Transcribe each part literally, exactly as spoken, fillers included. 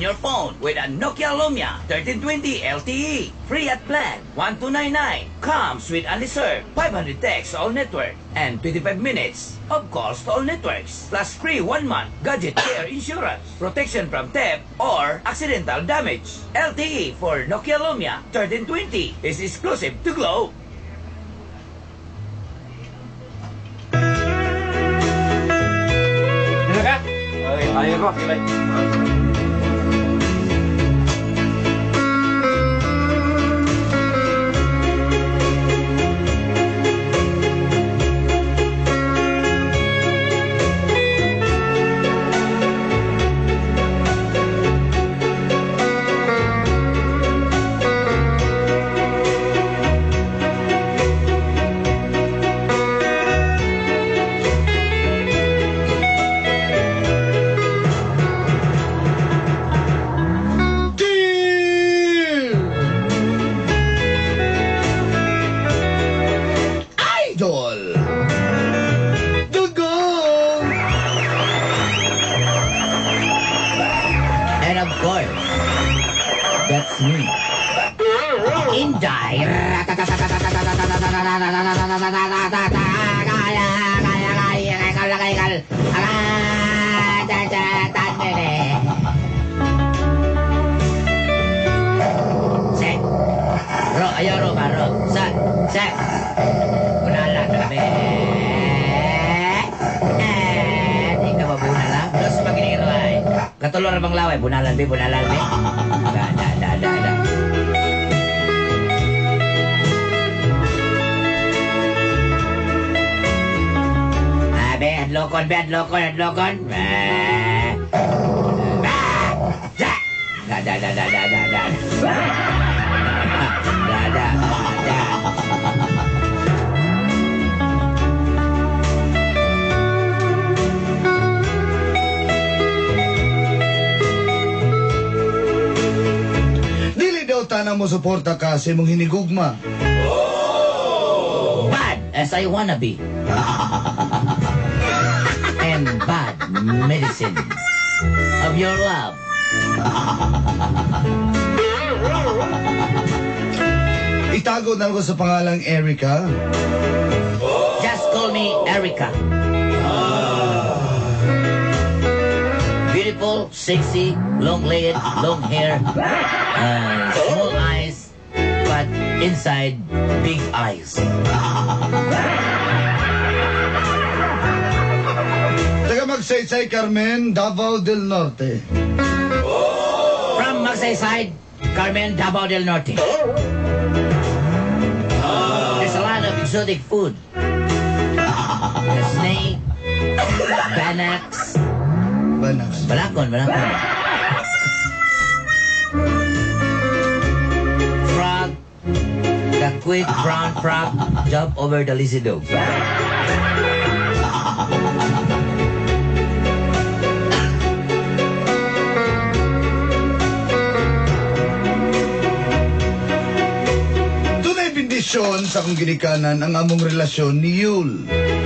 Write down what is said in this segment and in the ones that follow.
your phone with a Nokia Lumia thirteen twenty L T E. Free at plan one two nine nine. Comes with unreserved five hundred texts to all network and twenty-five minutes of calls to all networks. Plus free one month gadget care insurance. Protection from theft or accidental damage. L T E for Nokia Lumia thirteen twenty is exclusive to Globe. Ayo kok, me. Inday. Set. Ro, ayo ro, karo. Set, set. Bunala tabi. Eh, ikaw ba bunala? Terus begini rai. Katulor bang laway, bunalan bi, bunalan bi. Da, da, da, da, da. Abe, adlokon, be, adlokon, adlokon. Eh. Da, da, da, da, da, da, da, da. Da, da, da. Tanang mo suporta ka sa imong hinigugma. Oh! Bad as I wanna be. And bad medicine of your love. Itago na ko sa pangalang Erica. Just call me Erica. Beautiful, sexy, long-legged, long hair, uh, small eyes, but inside, big eyes. Taga Magsaysay, Carmen, Davao del Norte. From Magsaysay, Carmen, Davao del Norte. There's a lot of exotic food. The snake, banax, Banax. balakon, balakon. Frog, the quick brown frog, jump over the lazy dog. Tunay bendisyon sa akong ginikanan ang among relasyon ni Yul.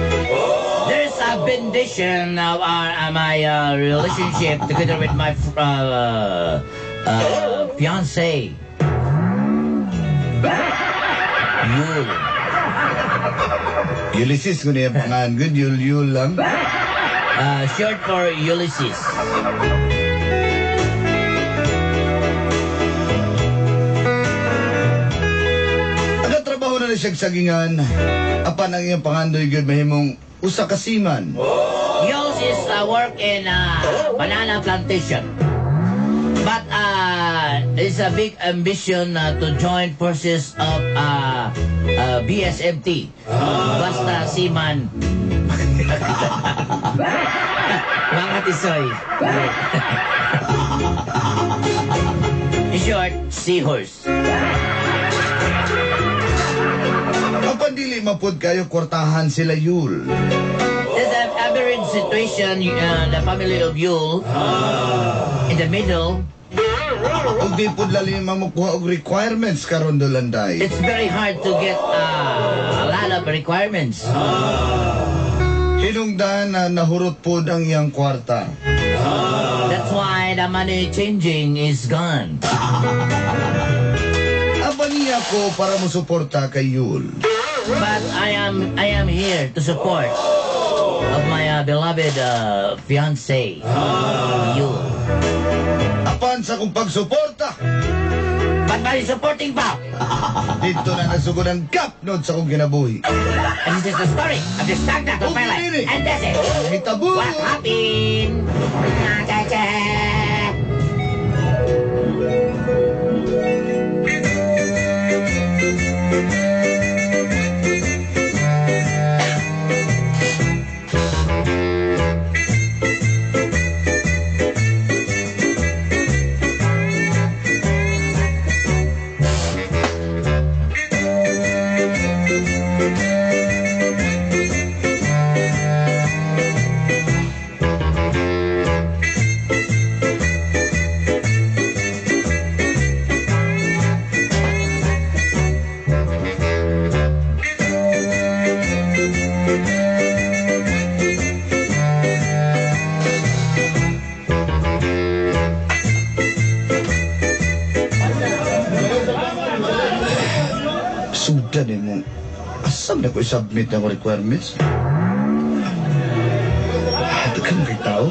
Bendition of our uh, my uh, relationship together with my uh, uh, fiance. Yul. Ulysses ko niya pangan. Good, Yul, Yul lang. Uh, short for Ulysses. Nagatrabaho na na siya sagingan. Apan ang iyang pangandoy good mahimong usa ka seaman. Yours is uh, work in uh, banana plantation. But uh, it's a big ambition uh, to join forces of uh, uh, B S M T. Basta seaman. Mga tisoy. In short, seahorse. Apan dili mapud kayo kwartahan sila Yul. There's an aberrant situation, uh, the family of Yule, in the middle. Ug di pud lalim mamukuha og requirements karon dolanday. It's very hard to get uh, a lot of requirements. Hinungdan na nahurot pud ang iyang kwarta. That's why eh, the money changing is gone. Aba niya ko para mo suporta kay Yul. But I am I am here to support of my uh, beloved uh, fiancé, you. Apan sa kong pagsuporta, Ba't ba yung supporting pa? dito na nagsugod ang kapnod sa kong kinabuhi. And this is the story of the stagnant of my life. Okay, And that's it. Hitabo! What happened? Ah, cha, cha. Sudan eh mo. Asam na ko i-submit ng requirements? Ito ka mga tao?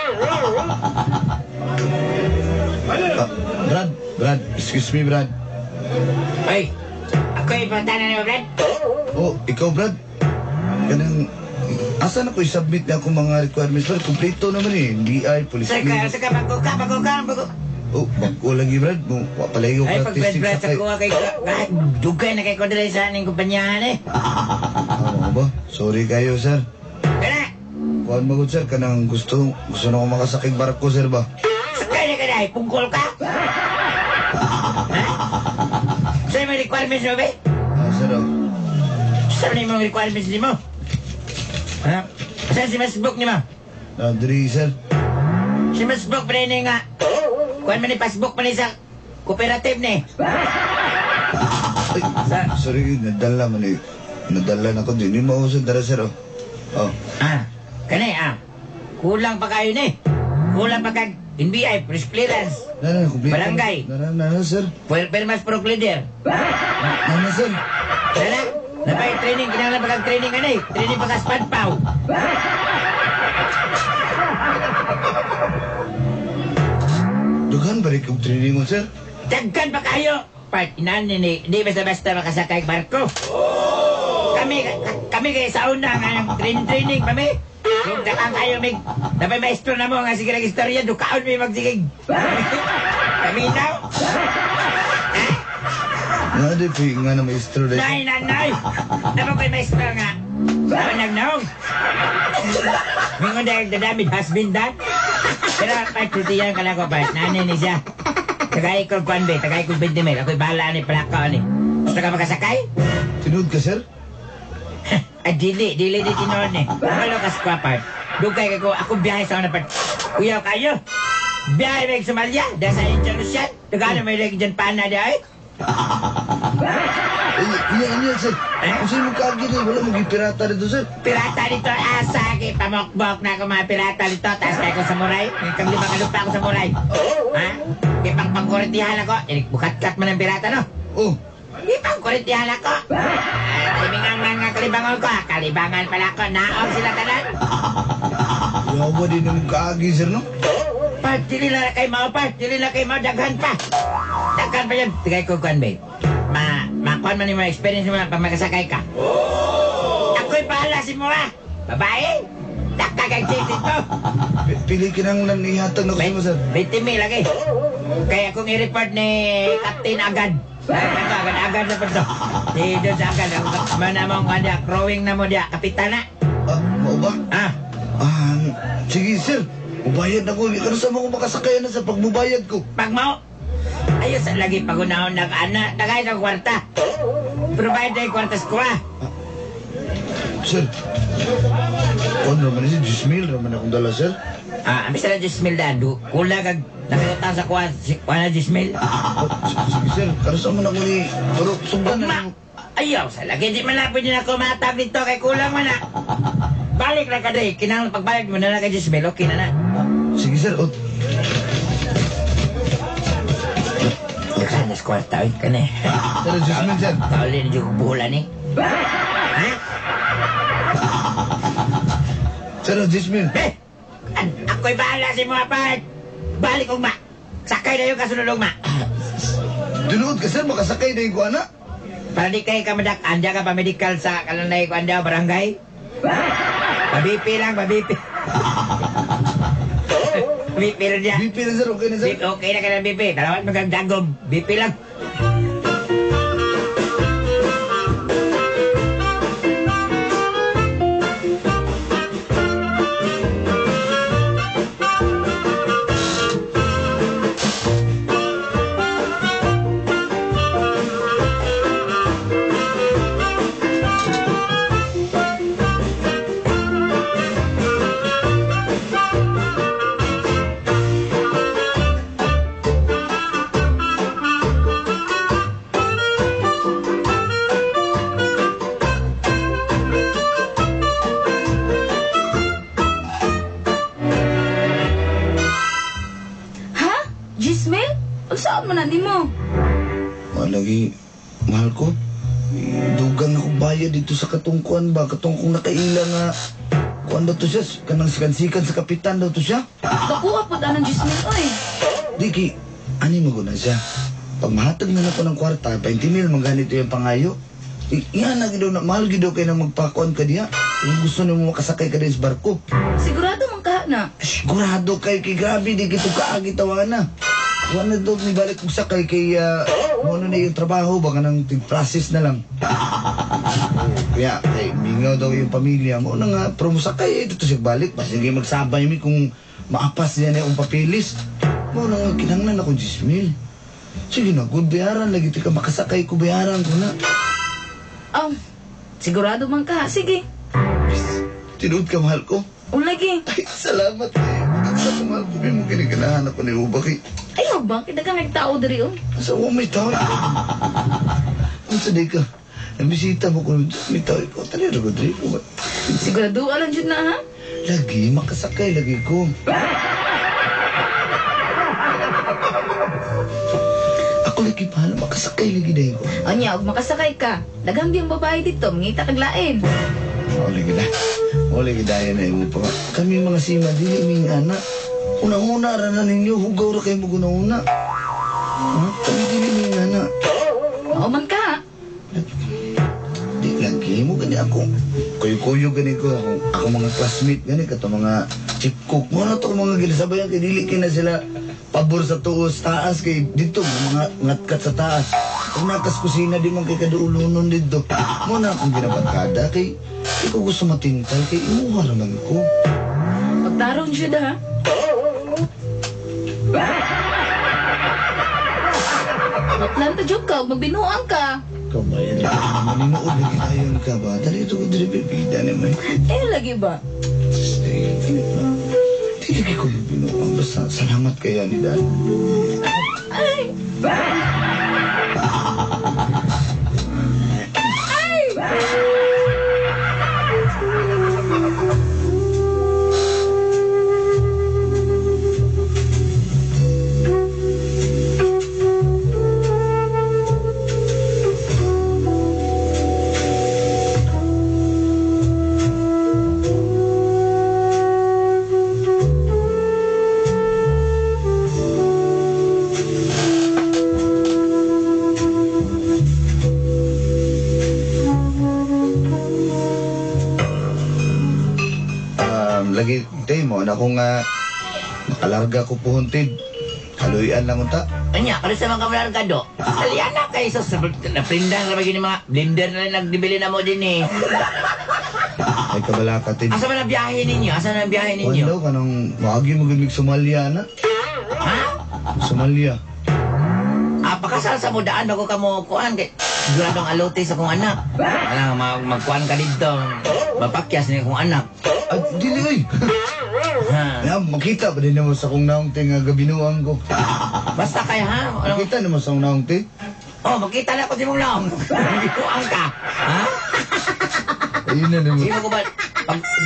Ah, Brad, Brad, excuse me, Brad. Ay, ako yung pagtana niyo, Brad. Oh, ikaw, Brad. Kanang, asa na ko i-submit na akong mga requirements? Brad, kompleto naman eh. D I, police Saka, clearance. saka, bago ka, bago ka, bago. Oh, bako lagi, Brad. Mo, wapalayo Ay, ka pag Brad, Brad, sa kuha kay kahit dugay na kay Kodre sa aning kumpanyahan eh. Ano ba? Sorry kayo, sir. Kana, Kuhan magod, sir. Kanang gusto, gusto na ko makasakig barko, sir ba? sakay na ka na, pungkol ka. Ha? Sa'yo may requirements mo, be? Ah, sir, oh. Saan na yung mga requirements ni mo? Ha? Saan si Masbuk ni mo? Ah, diri, sir. Si Masbuk pa rin nga. Kuhan man ni Pasbuk pa ni sa cooperative ni. Ay, Sa- sorry, nadala man eh. Nadala na ko din. Hindi mausod dara, sir, oh. Oh. Ah, kanay ah. Kulang pa kayo ni. Kulang pa kag N B I, press clearance. Nana, kumplito. Barangay. Nana, nana, sir. Fuel permas pro leader. Nana, sir. Nana, napay training, kinahanglan pa kag training ano eh. Training pa kag spad pow. Dughan balik kong training mo, sir. Dagkan pa kayo. Part, inan ni, di basta-basta makasakay ang barko. Kami, ka- kami kayo sa una nga yung training-training kami. Kung dakang kayo, mig, napay maestro na mo nga sige ng istorya, dukaon may magsigig. Kami now. Ha? Nga, di, pi, nga na maestro dahil. Nay, nanay! Ano ko'y maestro nga? Ano nagnaong? Mingon dahil dadamid husband dan? Pero pa tutiyan ka na ko pa. Nanay ni siya. Tagay ko kwan be, tagay ko twenty mil. Ako'y bahala ni palaka ni. Gusto ka makasakay? Tinood ka, sir? Ay, dili, dili di tinoon eh. Malo ka sa part. Dugay ka ko, ako biyahe sa una part. Kuya kayo. Biyahe may Somalia, dahil sa Indonesia. Dugano may lagi dyan pana di ay. Ay, iya, iya, sir. Kung sino mong kaagin eh, wala mong pirata dito, sir. Pirata dito, asagi, pamokbok na ako mga pirata dito. Tapos kayo ko samurai. Kang lima kalupa ako samurai. Ha? Ipang pangkuritihan ako. Eh, bukat-kat man ang pirata, no? Oh, Ipang kuritihan ako. Ah, timingang mga kalibangon ko. ah. Kalibangan pala ako. Naong sila tanan. yawa din ang kaagin, sir, no? Part, dili na kay mao, part. Dili na kay mao, daghan pa. Daghan pa yun. Tigay ko kuhan, babe. Ma, makuhan man yung mga experience mo pag makasakay ka. Ako'y pahala si mo, ah. Babae. Dakagag titit mo. Pi- Pili kinang nanihatag na ko sa mo, sir. twenty mil lagi. Kaya kung i-report ni Captain Agad. Ay, ito, agad, agad na pa ito. Di doon sa agad. Ang mana mong ada, crowing na mo dia, kapitana. Ah, mau ba? Ah, Ah, sige, sir. Mubayad na ko. Ikaw sa mga makasakayan na sa pagmubayad ko. pag mo. Ayos lagi pagunahon nag-ana. Tagay sa kwarta. Provide na yung kwarta sa kuha. Sir, kung naman si Jismil, naman akong dala, sir. Ah, ambis na Jismil dadu. Kula kag nakayotang sa kuha. Si kuha na Jismil. Oh, s- sige, sir. Karusa mo na ko ni... Pero, sumban na Ma, lang. ayaw sa lagi. Di man na pwede na kumatag dito kay kulang man na. Balik na ka day. Kinang pagbalik mo na na kay Jismil. Okay na na. Sige, sir. Oh, Saan na kwarta eh, ka na eh. Sir, adjustment sir. Kauli na dyan buhulan eh. Sir, adjustment. Eh! An, ako'y bahala si mga part! Balik ugma! Sakay na yung kasunod ugma! Dunuod ka sir, makasakay na yung ko anak. Para di kayo ka madak, andya ka pa medical sa kalanay ko andya barangay? Pabipi lang, pabipi. Bipi lang dyan. B P na sir, okay na sir. Okay na ka ng bipi. Talawat magandagom. Bipi lang. Gismel? Saan man na mo? Malagi, mahal ko. Dugang ako bayad dito sa katungkuan ba? Katungkong nakaila nga. Kuan daw to siya, kanang sikan-sikan sa kapitan daw to siya. Nakuha po anong Gismel, oy. Diki, ani maguna siya. Pag mahatag na ako ng kwarta, twenty mil, magganito yung pangayo. I yan na gidaw na, mahal gidaw kayo na magpakuan ka diya. Kung gusto niyo mo makasakay ka din sa barko. Sigurado man ka na. Sigurado kay kay grabe, di kito kaagi tawana. Wala daw ni balik kong sakay kay uh, ano na yung trabaho, baka nang process na lang. Kaya, kay mingaw daw yung pamilya mo na nga, pero musakay, dito siya balik. Basta hindi magsabay mi kung maapas niya na yung papilis. Mo na nga, kinanglan ako, Gismil. Sige na, good bayaran, lagi ka makasakay ko, bayaran ko na. Oh, sigurado man ka. Sige. Tinuod ka, mahal ko. O lagi. Ay, salamat eh. Sa mahal ko, may mong kiniganahan ako ni Ubaki. Ayaw ba? Kita ka nagtao dari o. Sa uwa may tao. Ang saday ka. Nabisita mo ko. May tao ko. Tali, Rodrigo. Sigurado alam dyan na ha? Lagi, makasakay lagi ko. Ako lagi pahala, makasakay lagi dahil ko. O niya, huwag makasakay ka. Dagang biyang babae dito, mangita kaglain. O lagi na. O lagi dahil na yung pa. Kami mga sima, dili ming anak. Unang-una, rana ninyo, hugaw ra kayo mag-una-una. Ha? Kami dili ming anak. O man ka. Di lagi mo gani ako. Kuyo-kuyo gani ko. Ako, ako mga classmate gani. Kato mga chip cook. Mga to mga ginasabayan. Kaya dili kina sila pabor sa tuos taas. Kay dito mga ngatkat sa taas. Kung nakas kusina di man kay kaduulunon dito. Muna akong ginabarkada. Kay ikaw gusto matintal. Kay imuha naman ko. Magtarong siya da ha? Matlanta joke ka, magbinuang ka. Kabayan na maninood lagi tayo ka ba? Dali ito ko dili bibida naman. Eh, lagi ba? Di lagi ko binuang. Basta salamat kaya ni Dan. Ay! Lagi, tay mo, na kung uh, makalarga ko puhuntid. Kaluyan lang unta. Anya, kalau sa mga kamalan ka do, salian na kayo sa naprindan na bagay ni mga blender na nagdibili na mo din eh. Ay kabalaka, tay. Asa man ang biyahe ninyo? Asa na ang biyahe ninyo? Wala ka nang maagi mo gumig Somalia na. Ha? Somalia. Ah, pakasal sa mudaan bago ka mo kuan kay siguradong alote sa kong anak. Alang mag magkuan ka dito. Mapakyas ni kong anak. At dili ay. Ha. Ya, makita pa din naman sa kong naong ting nga gabinuang ko. Basta kay ha. Ano? Makita naman sa kong naong ting. Oh, makita na ko si mong long. Bikuan ka. Ha? Ayun na naman. Sino ko ba pag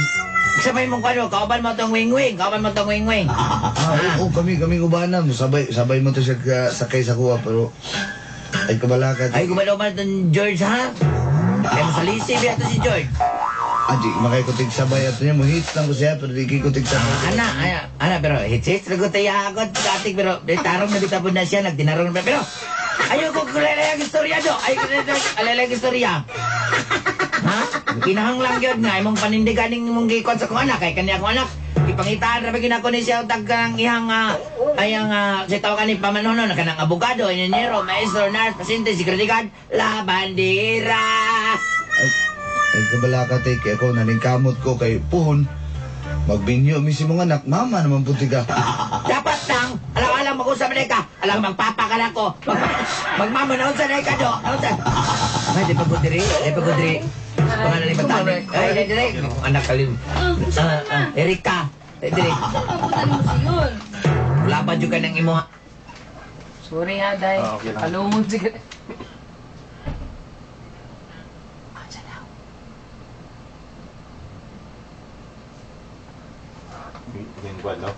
Sabay mo kano, kauban mo tong wing-wing, kauban mo tong wing-wing. Ah, oo, kami, kami ubanan. Sabay, sabay mo to siya ka- sakay sa kuha, pero... Ay, kabalaka. Ay, gumalaw-mal tong George, ha? Kaya mo sa lisib yato si George. Ah, di, makikutig sabay ato niya. Mohit lang ko siya, pero di kikutig sabay. Ana, ana, ana, pero hits-hits, lagot tayo agad, dating, pero di tarong na bitapon na siya, nagtinarong na, pero ayoko kulalay ang istorya do, ayoko kulalay ang istorya. Ha? Kinahanglang yun nga, imong panindigan ng imong gikon sa kong anak, kay kanya akong anak, ipangitaan na bagin ako ni siya, tag kang ihang, uh, ayang, uh, si tawag ka ni pamanono, na kanang abogado, inenero, maestro, nurse, pasyente, sikretigad, labandera. Ay, ay kabalaka, te, kaya ako naningkamot ko kay Puhon. Magbinyo, misi mong anak, mama naman puti ka. Dapat lang, alam-alam mag-usap na ka, alam magpapakala ko, mag magmamunaon sa na ka do, naon sa? Ay, di pa ko diri, di pa ko diri. Pangalan ni Batani. Ay, di diri. Anak kalim. Ah, ah, Erika. Di diri. Papunta mo siyon. Wala pa juga ng imo. Sorry ha, Day. Ah, okay lang. Kalungod siguro. Lingguan, no?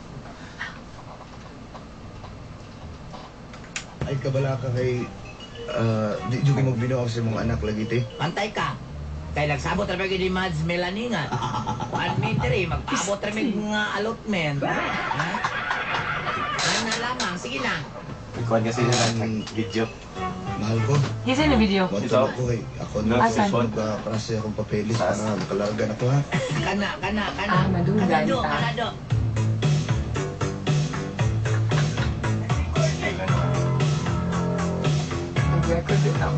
Ay kabalaka kay... ah, di juga magbinyo ako sa mong anak lagi, te. Pantay ka. Kay nagsabot ra bagay di Mads Melaningan. One meter eh, magpaabot ra mig mga allotment. Ha? Ano na lamang, sige na. Lingguan kasi nila ng video. Mahal ko. Kasi na video. Moto ako kay... Ako na Asan? magpa-prase akong papeles para makalargan ako, ha? Kana, kana, kana. Ah, madunggan Kanado, ka. kanado. Nag-record din ako.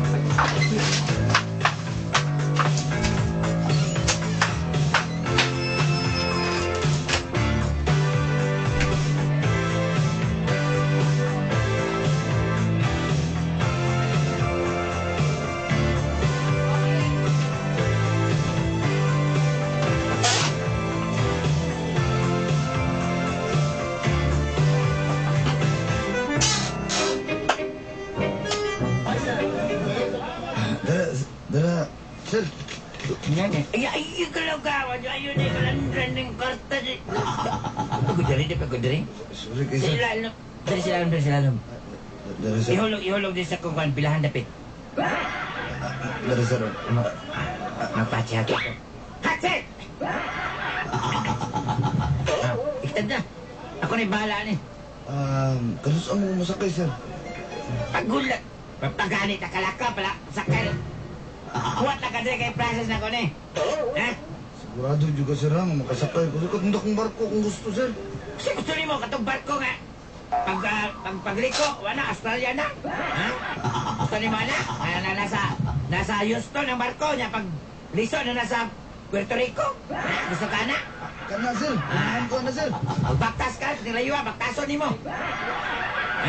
Dara, dara, sir. Yan eh. Ay, ay, ikalaw ka. Wadyo, ayun eh. Kalandran ng karta. di- Pagudari, di pagudari. Sorry kay sir. Sila, ano? Dari sila, dari sila. ano? Dara, sir. Ihulog, ihulog din sa kung pilahan dapit. Dara, sir. Ano? Magpachi hati ko. Hatsit! Ah, iktad na. Ako na yung bahala ni. Um, kanus ang mo masakay, sir? Pagulat. Pagpaganit na kalaka pala. Sakal. Kuwat na ka din kay process na ko ni. Ha? Sigurado juga, sir, ha? Makasakay ko. Sikat hindi akong barko kung gusto, sir. Kasi gusto ni mo katong barko nga. Pag, uh, pag pagliko, wala, Australia na. Ha? Gusto ni mo na? Na, na, nasa, nasa Houston ang barko niya. Pag liso na nasa Puerto Rico. Ha? Gusto ka na? Kana, sir. Kanahan ko na, sir. Magbaktas ka, nilayuwa, baktaso ni mo. Ha?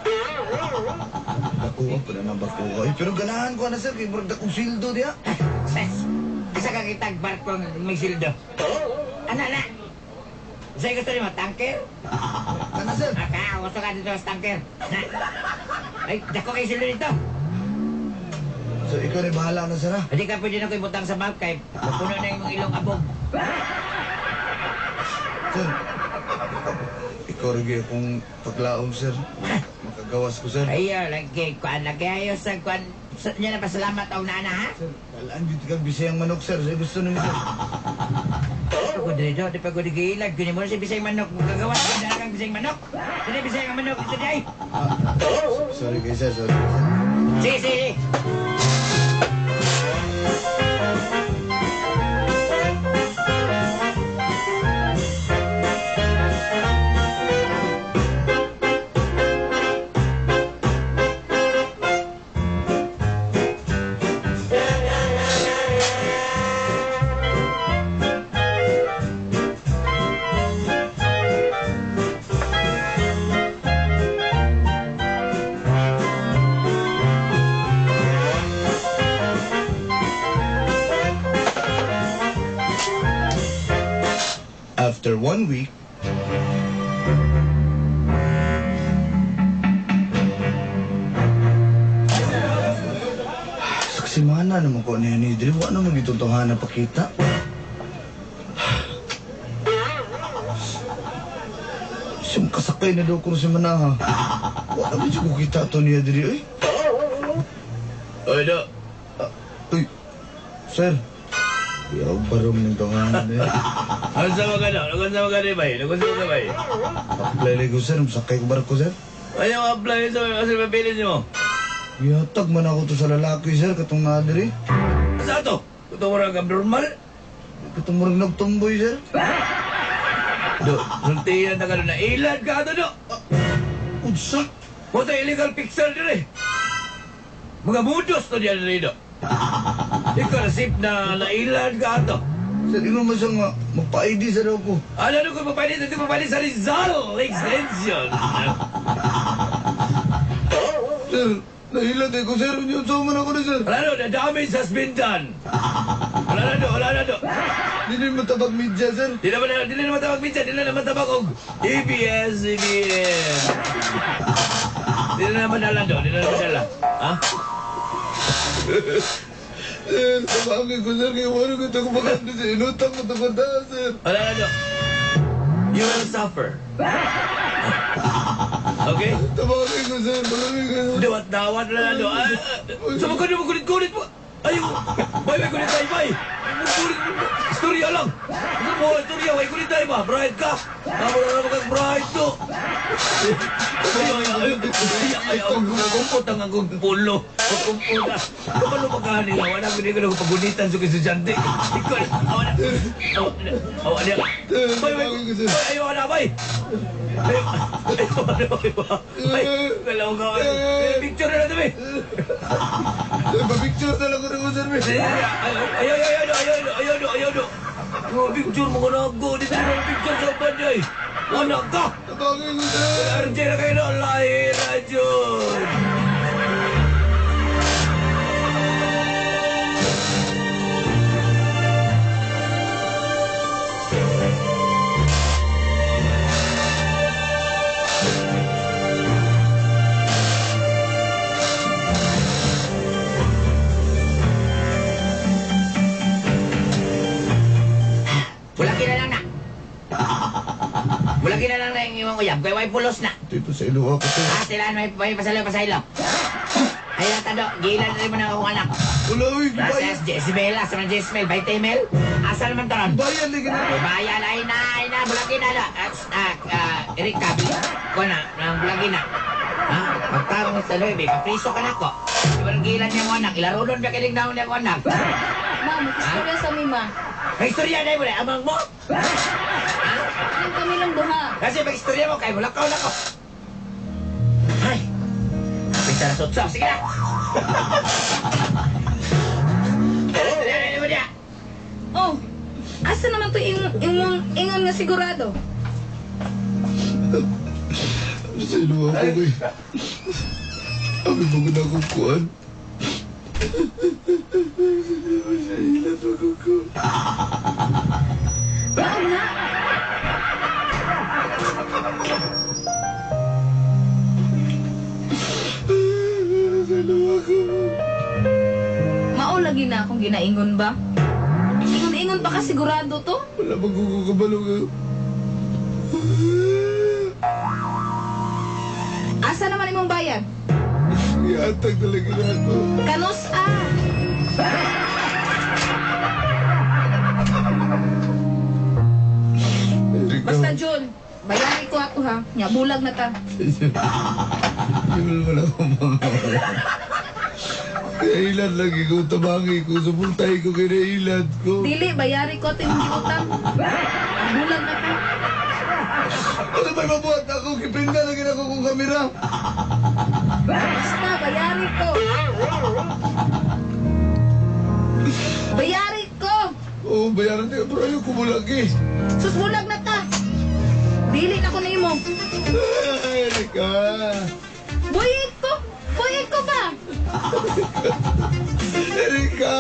Bakuha pa na ng bakuha. Eh, pero ganahan ko na, sir. Kaya murag akong sildo diya. Ses, isa ka kitag barko ng may sildo. Ano na? Sa'yo gusto ni mo, tanker? Kana, sir. Aka, gusto ka dito sa tanker. Ha? Ay, dako kayo sildo dito. So, ikaw na bahala na, sir, ha? Hindi ka pwede na ko ibutang sa map kay puno na yung mga ilong abog. Sir, ikaw rin akong paglaom, sir. Makagawas ko, sir. Ay, uh, lagi, kuan, lagi ayos sa kuan. Sa, niya na pasalamat ang nana, ha? Sir, kalaan dito kang bisayang manok, sir. Saya gusto nyo, sir. Di pa ko dito, di pa ko digilag. Kunin mo na si Bisay Manok. Magagawa ko na kang Bisay Manok. Hindi Bisay Manok, ito di ay. Sorry kay sir, sorry kay sir. Sige, sige, sige. After one week, saksimana naman ko niya ni Dre. Wala naman itong na pakita. Siyang kasakay na daw ko sa manaha. Wala ba siya kukita ito niya diri, eh? Oy, do. Ah, uy, sir. Yaw, parang ng tanganan eh. Ano sa mga no? Ano sa mga bay? Ano sa mga bay? Apply lang ko, sir. Masakay ko barko, sir. Ayaw apply sa mga mabilis mo. Yatag man ako to sa lalaki, sir. Katong nga diri. Sa to? Ito mo rin abnormal? Katong murag nagtumboy, sir. Do, sultihan na ka na ilad ka ato, do. Unsa? Wata illegal pixel dire. Mga mudos to diyan dire, do. Ikaw na sip na nailad ka ato. Sir, ino man siya nga. Magpa-I D sa daw ko. Ano na kung mapalit? Ito mapalit sa Rizal Extension. Sir, nahilat eh ko, sir. Yun, so man ako na, sir. Wala no, the damage has been done. Wala na do, wala na do. Di rin matabag media, sir. Di naman na, di na naman tabag minsan, di na naman tabag og A B S, A B S. Di na naman dala do, di na naman dala. Ha? Sir, tabangin ko, sir. Kaya wala ko ito kumaganda sa inutang ko ito kanta, sir. Wala na do. You will suffer. Okay? Tabangin ko, sir. Malamig ka, sir. Dawat dawat na do. Ah, sa mga mo kulit-kulit mo. Ayaw. Bay, bay, kulit tayo, bay. Kulit, istorya lang. Ano mo, istorya, bay, kulit tayo ba? Bright ka. Ako na naman kang bright, no. Ayaw, ayaw, ayaw. Ayaw, ayaw. Kumpot ang akong pulo. Kumpot na. Kapalo magkahani nga. Wala ko ko na pagunitan sa kisusyante. Ikaw na. Awa na. Awa na. Awa na. Bay, bay. Bay, ayaw na, bay. Ayaw. Ayaw na, bay. Bay, kalaw ka. Picture na natin, bay. Pa-picture na lang ko na, sir. Ayaw, ayaw, ayaw, ayaw, ayaw, ayaw, ayaw, ayaw. Mga picture mo ko na ako. Dito na mga picture sa banday. Anak ka. Tabangin ko, sir. R J na kayo na lahir na dyan. Bulaki na lang na. Bulaki na lang na yung imong uyab. Kaya may pulos na. Dito sa ilo ako, sir. Ah, sila may, may pasalo, pasalo. Ay, natado. Gilan na rin mo ng akong anak. Wala, uy. Process, Jezebel, asa man Jezebel, by Temel. Asa naman taron? Bayan, lagi na. Ay, bayan, ay na, ay na, bulaki na na. Ah, ah, Eric Cabi, ko na, ng bulaki na. Ha? Magtarong sa loy, may kapriso ka na ko. Iwan gilan niya mo anak, ilaro doon ba kilig na niya ko anak? Ma, mag-istorya sa mima. May istorya na mo, amang mo. Yung kami lang duha. Kasi pag istorya mo, kay mulakaw na ko. Ay, pisa na sotso, sige na. Istorya na mo niya. Oh, asa naman to ing ingon ingon nga sigurado? Sa ilo ako, boy. Abi mo na akong kuhan. Sa ilat ako ko. Wow na. Sa ilo ako. Mao lagi na akong ginaingon ba? Ingon-ingon pa ka sigurado to? Wala magkukabalo ka. Asa naman imong bayad? Iatag talaga na ako. Kanos ah. Basta Jun, bayari ko ato ha. Nya bulag na ta. Yun mo lang ako mga. Kailan lagi ko tabangi ko. Supultay ko kinailan ko. Dili bayari ko ato yung giutang. Bulag na ta. Ano ba'y mabuhat ako? Kipinda lagi na ako kong kamera. Basta bayari ko. Bayari ko. Oo, bayaran tayo. Pero ayaw ko mo lagi. Sus bulag na ta. Dili na ko nimo. Ay, Erika. Buyig ko. Buyig ko ba? Erika.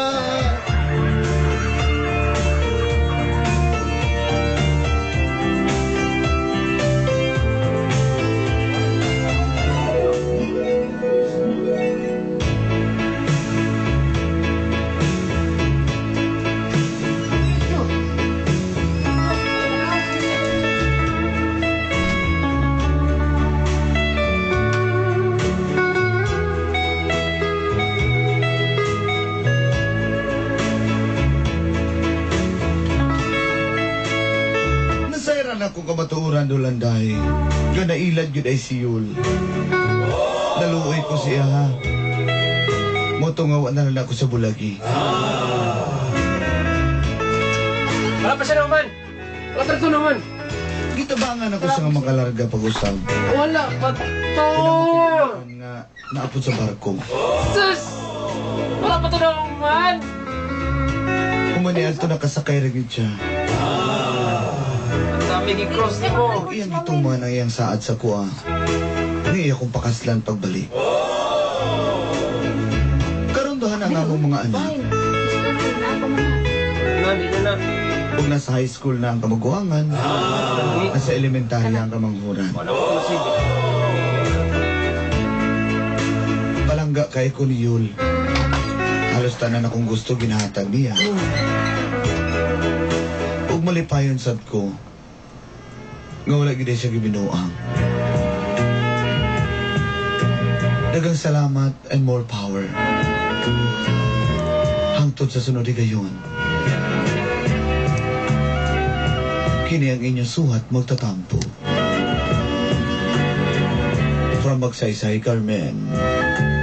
akong kamatuuran dolanday. Nga nailad yun ay si Yul. Naluoy ko siya ha. Motungawa na lang ako sa bulagi. Wala pa siya naman. Wala pa ito naman. Gitabangan ako sa nga makalarga pag-usap. Wala pa to. Kinabukasan nga naapod sa barko. Sus! Wala pa to naman. Kumanial to nakasakay rin siya. Ang dami gi-cross mo. Ug iyang gituman ang iyang saad sa kuha. Ni akong pakaslan pagbalik. Karondohan ang among mga anak. Nandito na. Kung nasa high school na ang kamaguangan, nasa elementarya ang kamanghuran. Wala pa to sige. Palangga kay ko ni Yul. Halos tanan akong gusto ginahatag niya. Ug malipayon sad ko. Nga wala gid siya gibinuang. Dagang salamat and more power. Hangtod sa sunod gayon. Kini ang inyong suhat magtatampo. From Magsaysay, Carmen.